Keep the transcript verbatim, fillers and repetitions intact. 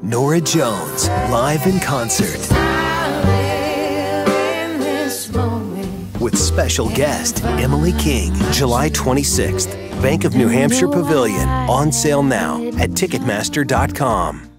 Norah Jones, live in concert. With special guest, Emily King, July twenty-sixth. Bank of New Hampshire Pavilion, on sale now at Ticketmaster dot com.